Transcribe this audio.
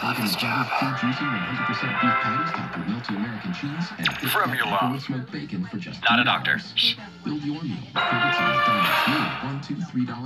love this job. Fremulon. Not a doctor. Shh. Build your meal.